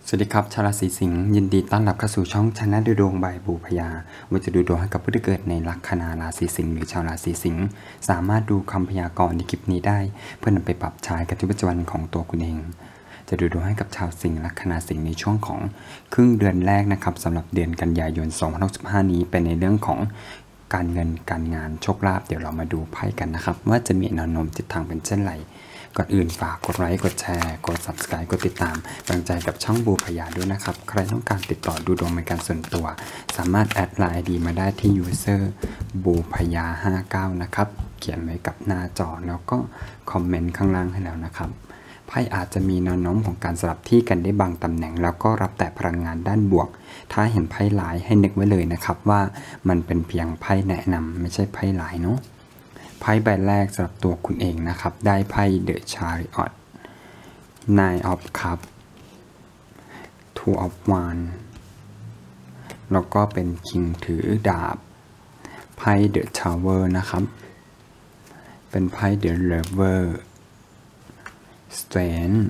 สวัสดีครับชาวราศีสิงห์ยินดีต้อนรับเข้าสู่ช่องชนะดูดวงใบบูพยาว่าจะดูดวงให้กับผู้ที่เกิดในลัคนาราศีสิงห์หรือชาวราศีสิงห์สามารถดูคำพยากรณ์ในคลิปนี้ได้เพื่อนำไปปรับใช้กับชีวิตประจำวันของตัวคุณเองจะดูดวงให้กับชาวสิงห์ลัคนาสิงห์ในช่วงของครึ่งเดือนแรกนะครับสำหรับเดือนกันยายน2065นี้เป็นในเรื่องของการเงินการงานโชคลาภเดี๋ยวเรามาดูไพ่กันนะครับว่าจะมีแนวโน้มทิศทางเป็นเช่นไรก่อนอื่นฝากกดไลค์กดแชร์กด Subscribe กดติดตามกำลังใจกับช่องบูพยาด้วยนะครับใครต้องการติดต่อดูดวงเป็นการส่วนตัวสามารถแอดไลน์ ID มาได้ที่ user บูพยา59นะครับเขียนไว้กับหน้าจอแล้วก็คอมเมนต์ข้างล่างให้แล้วนะครับไพ่อาจจะมีแนวโน้มของการสลับที่กันได้บางตำแหน่งแล้วก็รับแต่พลังงานด้านบวกถ้าเห็นไพ่หลายให้นึกไว้เลยนะครับว่ามันเป็นเพียงไพ่แนะนำไม่ใช่ไพ่หลายเนาะไพ่ใบแรกสำหรับตัวคุณเองนะครับได้ไพ่ The Chariot Nine of Cups Two of Wands แล้วก็เป็น King ถือดาบไพ่ The Tower นะครับเป็นไพ่ The Lover Strength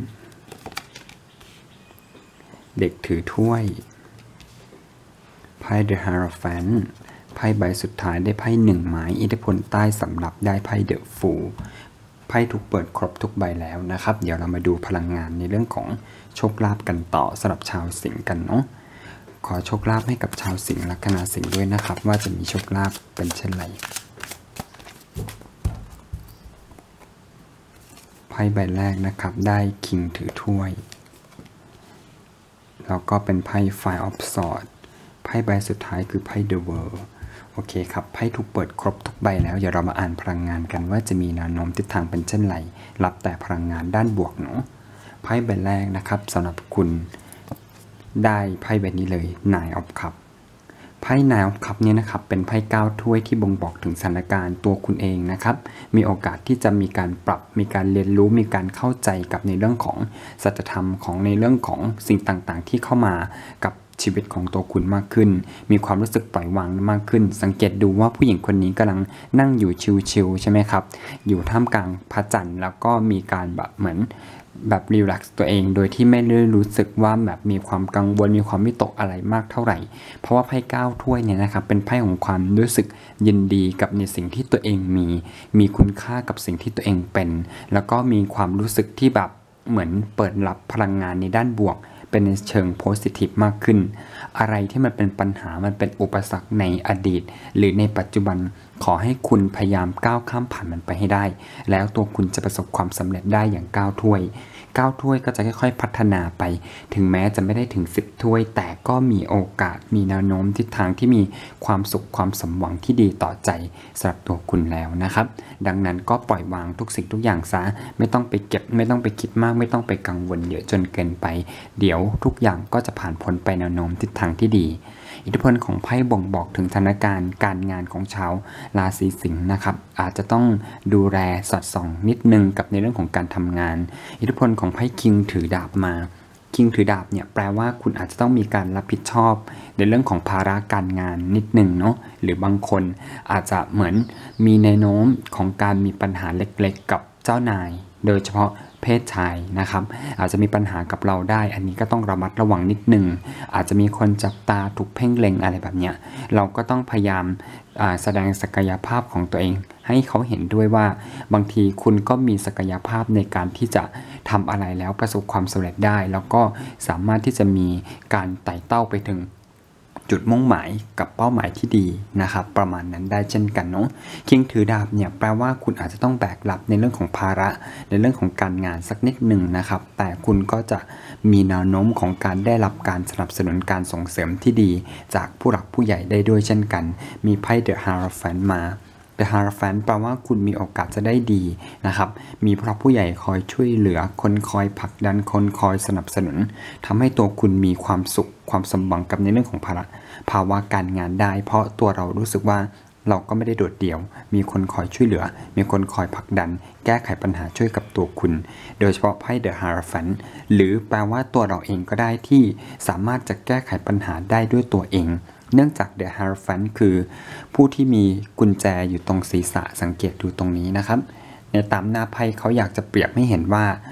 เด็กถือถ้วยไพ่ The Hierophantไพ่ใบสุดท้ายได้ไพ่หนึ่งไม้อิทธิพลใต้สำหรับได้ไพ่เดอะฟูลไพ่ถูกเปิดครบทุกใบแล้วนะครับเดี๋ยวเรามาดูพลังงานในเรื่องของโชคลาภกันต่อสำหรับชาวสิงห์กันเนาะขอโชคลาภให้กับชาวสิงห์ลัคนาสิงห์ด้วยนะครับว่าจะมีโชคลาภเป็นเช่นไรไพ่ใบแรกนะครับได้คิงถือถ้วยแล้วก็เป็นไพ่ Five of Swords ไพ่ใบสุดท้ายคือไพ่ The World โอเคครับไพ่ถูกเปิดครบทุกใบแล้วเดี๋ยวเรามาอ่านพลังงานกันว่าจะมีแนวโน้มทิศทางเป็นเช่นไรรับแต่พลังงานด้านบวกเนาะไพ่ใบแรกนะครับสำหรับคุณได้ไพ่ใบนี้เลย Nine of Cups ไพ่ Nine of Cups เนี่ยนะครับเป็นไพ่9ถ้วยที่บ่งบอกถึงสถานการณ์ตัวคุณเองนะครับมีโอกาสที่จะมีการปรับมีการเรียนรู้มีการเข้าใจกับในเรื่องของสัจธรรมของในเรื่องของสิ่งต่างๆที่เข้ามากับชีวิตของตัวคุณมากขึ้นมีความรู้สึกปล่อยวางมากขึ้นสังเกตดูว่าผู้หญิงคนนี้กำลังนั่งอยู่ชิลๆใช่ไหมครับอยู่ท่ามกลางพระจันทร์แล้วก็มีการแบบเหมือนแบบรีแลกซ์ตัวเองโดยที่ไม่ได้รู้สึกว่าแบบมีความกังวลมีความวิตกอะไรมากเท่าไหร่เพราะว่าไพ่9ถ้วยเนี่ยนะครับเป็นไพ่ของความรู้สึกยินดีกับในสิ่งที่ตัวเองมีคุณค่ากับสิ่งที่ตัวเองเป็นแล้วก็มีความรู้สึกที่แบบเหมือนเปิดรับพลังงานในด้านบวกเป็นในเชิงโพสิทีฟมากขึ้นอะไรที่มันเป็นปัญหามันเป็นอุปสรรคในอดีตหรือในปัจจุบันขอให้คุณพยายามก้าวข้ามผ่านมันไปให้ได้แล้วตัวคุณจะประสบความสำเร็จได้อย่าง9ถ้วย9ถ้วยก็จะค่อยๆพัฒนาไปถึงแม้จะไม่ได้ถึง10ถ้วยแต่ก็มีโอกาสมีแนวโน้มทิศทางที่มีความสุขความสมหวังที่ดีต่อใจสำหรับตัวคุณแล้วนะครับดังนั้นก็ปล่อยวางทุกสิ่งทุกอย่างซะไม่ต้องไปเก็บไม่ต้องไปคิดมากไม่ต้องไปกังวลเยอะจนเกินไปเดี๋ยวทุกอย่างก็จะผ่านพ้นไปแนวโน้มทิศทางที่ดีอิทธิพลของไพ่บ่งบอกถึงสถานการณ์การงานของชาวราศีสิงห์นะครับอาจจะต้องดูแลสอดส่องนิดนึงกับในเรื่องของการทำงานอิทธิพลของไพ่คิงถือดาบมาคิงถือดาบเนี่ยแปลว่าคุณอาจจะต้องมีการรับผิดชอบในเรื่องของภาระการงานนิดนึงเนาะหรือบางคนอาจจะเหมือนมีแนวโน้มของการมีปัญหาเล็กๆกับเจ้านายโดยเฉพาะเพศชายนะครับอาจจะมีปัญหากับเราได้อันนี้ก็ต้องระมัดระวังนิดนึงอาจจะมีคนจับตาถูกเพ่งเล็งอะไรแบบเนี้ยเราก็ต้องพยายามแสดงศักยภาพของตัวเองให้เขาเห็นด้วยว่าบางทีคุณก็มีศักยภาพในการที่จะทำอะไรแล้วประสบความสำเร็จได้แล้วก็สามารถที่จะมีการไต่เต้าไปถึงจุดมุ่งหมายกับเป้าหมายที่ดีนะครับประมาณนั้นได้เช่นกันเนาะคิงถือดาบเนี่ยแปลว่าคุณอาจจะต้องแบกรับในเรื่องของภาระในเรื่องของการงานสักนิดหนึ่งนะครับแต่คุณก็จะมีแนวโน้มของการได้รับการสนับสนุนการส่งเสริมที่ดีจากผู้หลักผู้ใหญ่ได้ด้วยเช่นกันมีไพ่ The Hierophant มาThe Hierophant แปลว่าคุณมีโอกาสจะได้ดีนะครับมีผู้หลักผู้ใหญ่คอยช่วยเหลือคนคอยผลักดันคนคอยสนับสนุนทำให้ตัวคุณมีความสุขความสมหวังกับในเรื่องของภาวะการงานได้เพราะตัวเรารู้สึกว่าเราก็ไม่ได้โดดเดี่ยวมีคนคอยช่วยเหลือมีคนคอยผลักดันแก้ไขปัญหาช่วยกับตัวคุณโดยเฉพาะไพ่ The Hierophant หรือแปลว่าตัวเราเองก็ได้ที่สามารถจะแก้ไขปัญหาได้ด้วยตัวเองเนื่องจาก The Hierophant คือผู้ที่มีกุญแจอยู่ตรงศีรษะสังเกตดูตรงนี้นะครับในตามหน้าไพ่เขาอยากจะเปรียบให้เห็นว่า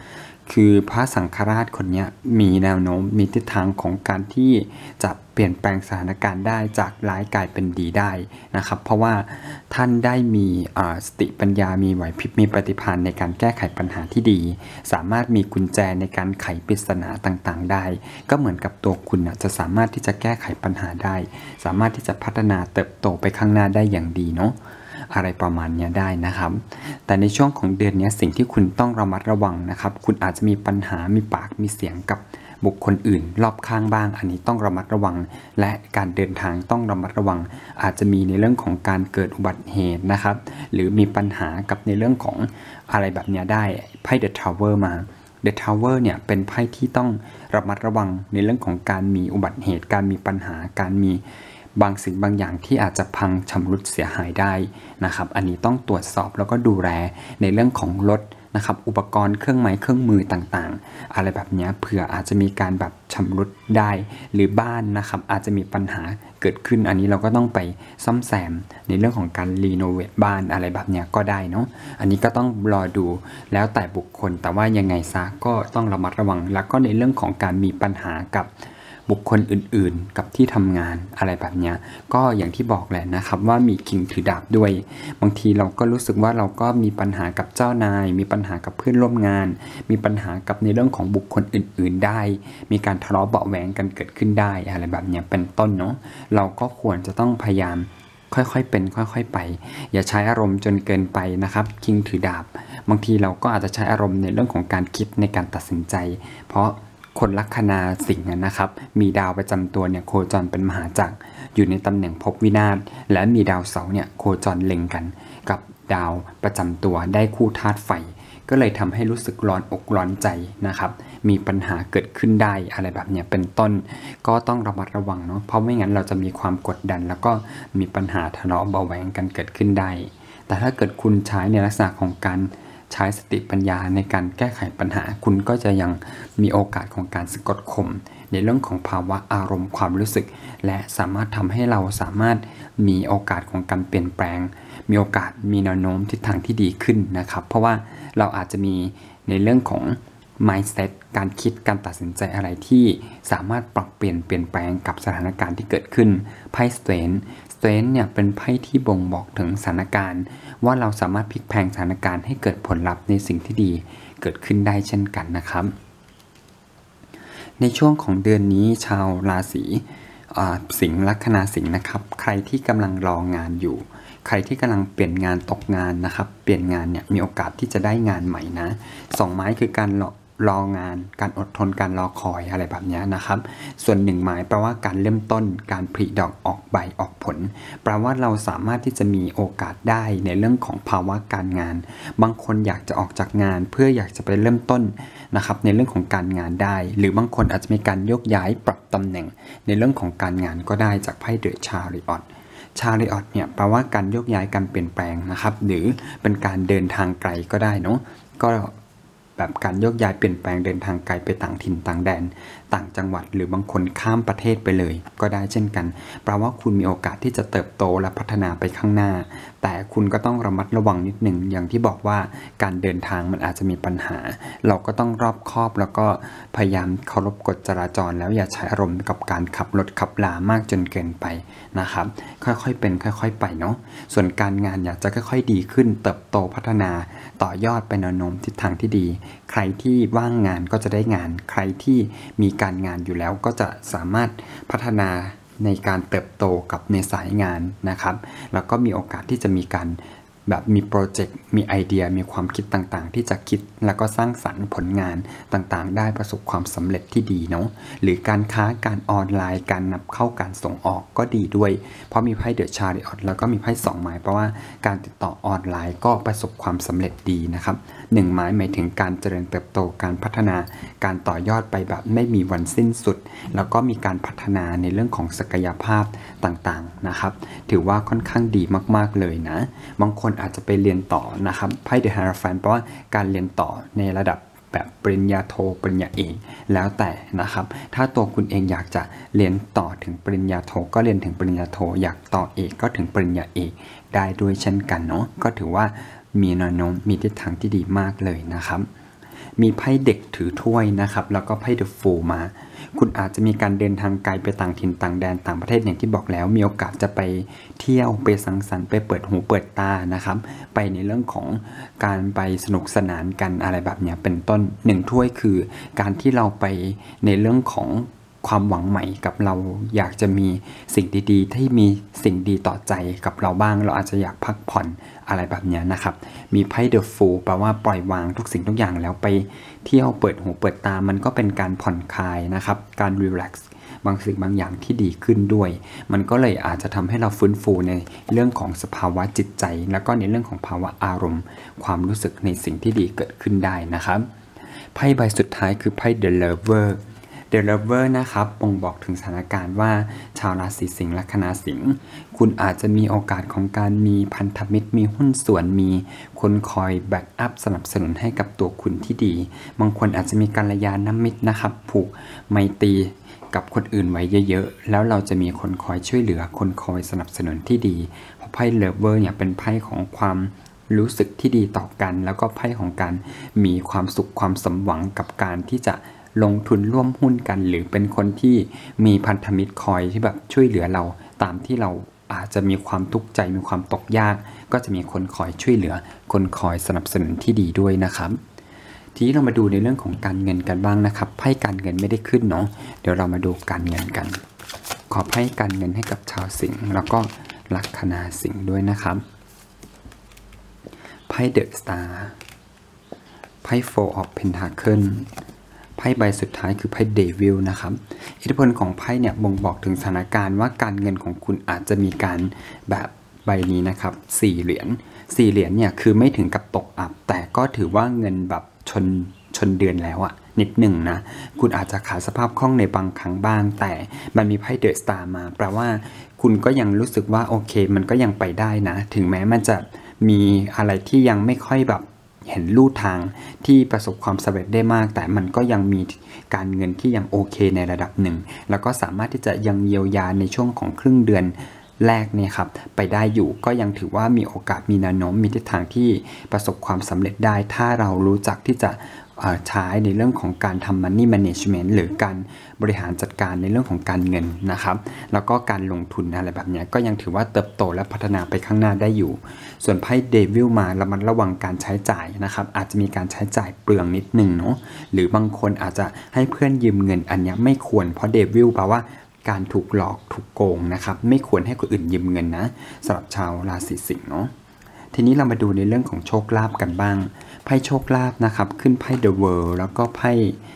คือพระสังฆราชคนนี้มีแนวโน้มมีทิศทางของการที่จะเปลี่ยนแปลงสถานการณ์ได้จากร้ายกลายเป็นดีได้นะครับเพราะว่าท่านได้มีสติปัญญามีไหวพริบมีปฏิภาณในการแก้ไขปัญหาที่ดีสามารถมีกุญแจในการไขปริศนาต่างๆได้ก็เหมือนกับตัวคุณจะสามารถที่จะแก้ไขปัญหาได้สามารถที่จะพัฒนาเติบโตไปข้างหน้าได้อย่างดีเนาะอะไรประมาณนี้ได้นะครับแต่ในช่วงของเดือนนี้สิ่งที่คุณต้องระมัดระวังนะครับคุณอาจจะมีปัญหามีปากมีเสียงกับบุคคลอื่นรอบข้างบ้างอันนี้ต้องระมัดระวังและการเดินทางต้องระมัดระวังอาจจะมีในเรื่องของการเกิดอุบัติเหตุนะครับหรือมีปัญหากับในเรื่องของอะไรแบบนี้ได้ไพ่ The Tower มา The Tower เนี่ยเป็นไพ่ที่ต้องระมัดระวังในเรื่องของการมีอุบัติเหตุการมีปัญหาการมีบางสิ่งบางอย่างที่อาจจะพังชำรุดเสียหายได้นะครับอันนี้ต้องตรวจสอบแล้วก็ดูแลในเรื่องของรถนะครับอุปกรณ์เครื่องไม้เครื่องมือต่างๆอะไรแบบนี้เผื่ออาจจะมีการแบบชำรุดได้หรือบ้านนะครับอาจจะมีปัญหาเกิดขึ้นอันนี้เราก็ต้องไปซ่อมแซมในเรื่องของการรีโนเวทบ้านอะไรแบบนี้ก็ได้เนาะอันนี้ก็ต้องรอดูแล้วแต่บุคคลแต่ว่ายังไงซะก็ต้องระมัดระวังแล้วก็ในเรื่องของการมีปัญหากับบุคคลอื่นๆกับที่ทำงานอะไรแบบนี้ก็อย่างที่บอกแหละนะครับว่ามีคิงถือดาบด้วยบางทีเราก็รู้สึกว่าเราก็มีปัญหากับเจ้านายมีปัญหากับเพื่อนร่วมงานมีปัญหากับในเรื่องของบุคคลอื่นๆได้มีการทะเลาะเบาะแหวงกันเกิดขึ้นได้อะไรแบบนี้เป็นต้นเนาะเราก็ควรจะต้องพยายามค่อยๆเป็นค่อยๆไปอย่าใช้อารมณ์จนเกินไปนะครับคิงถือดาบบางทีเราก็อาจจะใช้อารมณ์ในเรื่องของการคิดในการตัดสินใจเพราะคนลัคนาสิงห์นะครับมีดาวประจำตัวเนี่ยโคจรเป็นมหาจักรอยู่ในตำแหน่งภพวินาศและมีดาวเสาร์เนี่ยโคจรเล็งกันกับดาวประจำตัวได้คู่ธาตุไฟก็เลยทำให้รู้สึกร้อนอกร้อนใจนะครับมีปัญหาเกิดขึ้นได้อะไรแบบนี้เป็นต้นก็ต้องระมัดระวังเนาะเพราะไม่งั้นเราจะมีความกดดันแล้วก็มีปัญหาทะเลาะเบาแหวงกันเกิดขึ้นได้แต่ถ้าเกิดคุณใช้ในลักษณะของการใช้สติปัญญาในการแก้ไขปัญหาคุณก็จะยังมีโอกาสของการสะกดข่มในเรื่องของภาวะอารมณ์ความรู้สึกและสามารถทำให้เราสามารถมีโอกาสของการเปลี่ยนแปลงมีโอกาสมีแนวโน้มทิศทางที่ดีขึ้นนะครับเพราะว่าเราอาจจะมีในเรื่องของ mindset การคิดการตัดสินใจอะไรที่สามารถปรับเปลี่ยนแปลงกับสถานการณ์ที่เกิดขึ้นไพ่ Strength เนี่ยเป็นไพ่ที่บ่งบอกถึงสถานการณ์ว่าเราสามารถพลิกแพลงสถานการณ์ให้เกิดผลลัพธ์ในสิ่งที่ดีเกิดขึ้นได้เช่นกันนะครับในช่วงของเดือนนี้ชาวราศีสิงห์ลัคนาสิงห์นะครับใครที่กำลังรองานอยู่ใครที่กำลังเปลี่ยนงานตกงานนะครับเปลี่ยนงานเนี่ยมีโอกาสที่จะได้งานใหม่นะ2ไม้คือการรองานการอดทนการรอคอยอะไรแบบนี้นะครับส่วน1ไม้แปลว่าการเริ่มต้นการผลิดอกออกใบออกผลแปลว่าเราสามารถที่จะมีโอกาสได้ในเรื่องของภาวะการงานบางคนอยากจะออกจากงานเพื่ออยากจะไปเริ่มต้นนะครับในเรื่องของการงานได้หรือบางคนอาจจะมีการโยกย้ายปรับตำแหน่งในเรื่องของการงานก็ได้จากไพ่เดอะชาริออตเนี่ยแปลว่าการโยกย้ายการเปลี่ยนแปลงนะครับหรือเป็นการเดินทางไกลก็ได้เนาะก็แบบการโยกย้ายเปลี่ยนแปลงเดินทางไกลไปต่างถิ่นต่างแดนต่างจังหวัดหรือบางคนข้ามประเทศไปเลยก็ได้เช่นกันแปลว่าคุณมีโอกาสที่จะเติบโตและพัฒนาไปข้างหน้าแต่คุณก็ต้องระมัดระวังนิดหนึ่งอย่างที่บอกว่าการเดินทางมันอาจจะมีปัญหาเราก็ต้องรอบคอบแล้วก็พยายามเคารพกฎจราจรแล้วอย่าใช้อารมณ์กับการขับรถขับลามากจนเกินไปนะครับค่อยๆเป็นค่อยๆไปเนาะส่วนการงานอยากจะค่อยๆดีขึ้นเติบโตพัฒนาต่อยอดไปแนวโน้มทิศทางที่ดีใครที่ว่างงานก็จะได้งานใครที่มีการงานอยู่แล้วก็จะสามารถพัฒนาในการเติบโตกับในสายงานนะครับแล้วก็มีโอกาสที่จะมีการแบบมีโปรเจกต์มีไอเดียมีความคิดต่างๆที่จะคิดแล้วก็สร้างสรรค์ผลงานต่างๆได้ประสบความสำเร็จที่ดีเนาะหรือการค้าการออนไลน์การนำเข้าการส่งออกก็ดีด้วยเพราะมีไพ่เดอะชาริออตแล้วก็มีไพ่2ไม้เพราะว่าการติดต่อออนไลน์ก็ประสบความสำเร็จดีนะครับ1ไม้หมายถึงการเจริญเติบโตการพัฒนาการต่อยอดไปแบบไม่มีวันสิ้นสุดแล้วก็มีการพัฒนาในเรื่องของศักยภาพต่างๆนะครับถือว่าค่อนข้างดีมากๆเลยนะบางคนอาจจะไปเรียนต่อนะครับไพ่เดอะฮาราฟานเพราะว่าการเรียนต่อในระดับแบบปริญญาโทปริญญาเอกแล้วแต่นะครับถ้าตัวคุณเองอยากจะเรียนต่อถึงปริญญาโทก็เรียนถึงปริญญาโทอยากต่อเอกก็ถึงปริญญาเอกได้ด้วยเช่นกันเนาะก็ถือว่ามีแนวโน้มมีทิศทางที่ดีมากเลยนะครับมีไพ่เด็กถือถ้วยนะครับแล้วก็ไพ่เดอะฟูลมาคุณอาจจะมีการเดินทางไกลไปต่างถิ่นต่างแดนต่างประเทศอย่างที่บอกแล้วมีโอกาสจะไปเที่ยวไปสังสรรค์ไปเปิดหูเปิดตานะครับไปในเรื่องของการไปสนุกสนานกันอะไรแบบนี้เป็นต้น1ถ้วยคือการที่เราไปในเรื่องของความหวังใหม่กับเราอยากจะมีสิ่งดีๆที่มีสิ่งดีต่อใจกับเราบ้างเราอาจจะอยากพักผ่อนอะไรแบบนี้นะครับมีไพ่เดอะฟูลแปลว่าปล่อยวางทุกสิ่งทุกอย่างแล้วไปเที่ยวเปิดหูเปิดตามันก็เป็นการผ่อนคลายนะครับการรีแลกซ์บางสิ่งบางอย่างที่ดีขึ้นด้วยมันก็เลยอาจจะทำให้เราฟื้นฟูในเรื่องของสภาวะจิตใจแล้วก็ในเรื่องของภาวะอารมณ์ความรู้สึกในสิ่งที่ดีเกิดขึ้นได้นะครับไพ่ใบสุดท้ายคือไพ่ The Lover The Lover นะครับบ่งบอกถึงสถานการณ์ว่าชาวราศีสิงห์ลัคนาสิงห์คุณอาจจะมีโอกาสของการมีพันธมิตรมีหุ้นส่วนมีคนคอยแบ็กอัพสนับสนุนให้กับตัวคุณที่ดีบางคนอาจจะมีกัลยาณมิตรนะครับผูกไมตรีกับคนอื่นไว้เยอะๆแล้วเราจะมีคนคอยช่วยเหลือคนคอยสนับสนุนที่ดีเพราะไพ่ Lover เนี่ยเป็นไพ่ของความรู้สึกที่ดีต่อกันแล้วก็ไพ่ของการมีความสุขความสมหวังกับการที่จะลงทุนร่วมหุ้นกันหรือเป็นคนที่มีพันธมิตรคอยที่แบบช่วยเหลือเราตามที่เราอาจจะมีความทุกข์ใจมีความตกยากก็จะมีคนคอยช่วยเหลือคนคอยสนับสนุนที่ดีด้วยนะครับทีนี้เรามาดูในเรื่องของการเงินกันบ้างนะครับไพ่การเงินไม่ได้ขึ้นเนาะเดี๋ยวเรามาดูการเงินกันขอไพ่การเงินให้กับชาวสิงห์แล้วก็ลัคนาสิงห์ด้วยนะครับไพ่เดอะสตาร์ไพ่ Four of Pentaclesไพ่ใบสุดท้ายคือไพ่เดวิลนะครับอิทธิพลของไพ่เนี่ยบ่งบอกถึงสถานการณ์ว่าการเงินของคุณอาจจะมีการแบบใบนี้นะครับ4เหรียญเนี่ยคือไม่ถึงกับตกอับแต่ก็ถือว่าเงินแบบชนเดือนแล้วอะนิดหนึ่งนะคุณอาจจะขาดสภาพคล่องในบางครั้งบ้างแต่มันมีไพ่เดอะสตาร์มาแปลว่าคุณก็ยังรู้สึกว่าโอเคมันก็ยังไปได้นะถึงแม้มันจะมีอะไรที่ยังไม่ค่อยแบบเห็นลู่ทางที่ประสบความสำเร็จได้มากแต่มันก็ยังมีการเงินที่ยังโอเคในระดับหนึ่งแล้วก็สามารถที่จะยังเยียวยาในช่วงของครึ่งเดือนแรกเนี่ยครับไปได้อยู่ก็ยังถือว่ามีโอกาสมีแนวโน้มมีทิศทางที่ประสบความสำเร็จได้ถ้าเรารู้จักที่จะใช้ในเรื่องของการทำ money management หรือการบริหารจัดการในเรื่องของการเงินนะครับแล้วก็การลงทุนอะไรแบบนี้ก็ยังถือว่าเติบโตและพัฒนาไปข้างหน้าได้อยู่ส่วนไพ่เดวิลมาระมัดระวังการใช้จ่ายนะครับอาจจะมีการใช้จ่ายเปลืองนิดนึงเนาะหรือบางคนอาจจะให้เพื่อนยืมเงินอันนี้ไม่ควรเพราะเดวิลแปลว่าการถูกหลอกถูกโกงนะครับไม่ควรให้คนอื่นยืมเงินนะสำหรับชาวราศีสิงห์เนาะทีนี้เรามาดูในเรื่องของโชคลาภกันบ้างไพ่โชคลาภนะครับขึ้นไพ่ The World แล้วก็ไพ่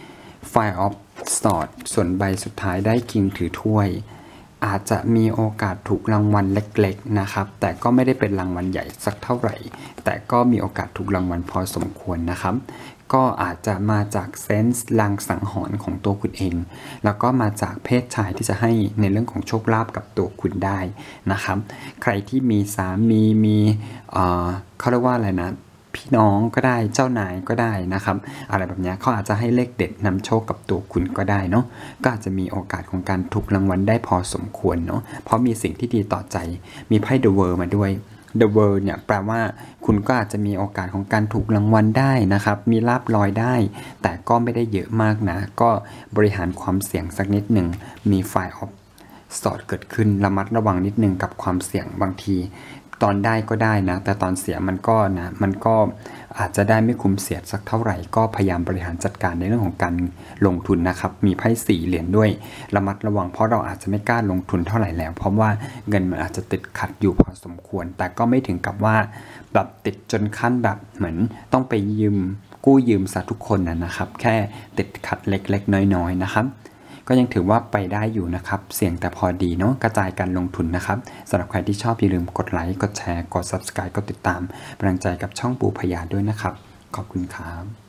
Five of Swords ส่วนใบสุดท้ายได้ King ถือถ้วยอาจจะมีโอกาสถูกรางวัลเล็กๆนะครับแต่ก็ไม่ได้เป็นรางวัลใหญ่สักเท่าไหร่แต่ก็มีโอกาสถูกรางวัลพอสมควรนะครับก็อาจจะมาจากเซนส์ลางสังหรณ์ของตัวคุณเองแล้วก็มาจากเพศชายที่จะให้ในเรื่องของโชคลาภกับตัวคุณได้นะครับใครที่มีสามีมีเขาเรียกว่าอะไรนะพี่น้องก็ได้เจ้านายก็ได้นะครับอะไรแบบนี้เขาอาจจะให้เลขเด็ดนำโชคกับตัวคุณก็ได้เนาะก็อาจจะมีโอกาสของการถูกรางวัลได้พอสมควรเนาะเพราะมีสิ่งที่ดีต่อใจมีไพ่ The World มาด้วย The World เนี่ยแปลว่าคุณก็อาจจะมีโอกาสของการถูกรางวัลได้นะครับมีลาภลอยได้แต่ก็ไม่ได้เยอะมากนะก็บริหารความเสี่ยงสักนิดหนึ่งมี Five of Swords เกิดขึ้นระมัดระวังนิดนึงกับความเสี่ยงบางทีตอนได้ก็ได้นะแต่ตอนเสียมันก็อาจจะได้ไม่คุ้มเสียสักเท่าไหร่ก็พยายามบริหารจัดการในเรื่องของการลงทุนนะครับมีไพ่4เหรียญด้วยระมัดระวังเพราะเราอาจจะไม่กล้าลงทุนเท่าไหร่แล้วเพราะว่าเงินมันอาจจะติดขัดอยู่พอสมควรแต่ก็ไม่ถึงกับว่าแบบติดจนขั้นแบบเหมือนต้องไปกู้ยืมซะทุกคนนะครับแค่ติดขัดเล็กๆน้อยๆนะครับก็ยังถือว่าไปได้อยู่นะครับเสี่ยงแต่พอดีเนาะกระจายการลงทุนนะครับสำหรับใครที่ชอบอย่าลืมกดไลค์กดแชร์กด Subscribe กดติดตามเป็นกำลังใจกับช่องปูพยาด้วยนะครับขอบคุณครับ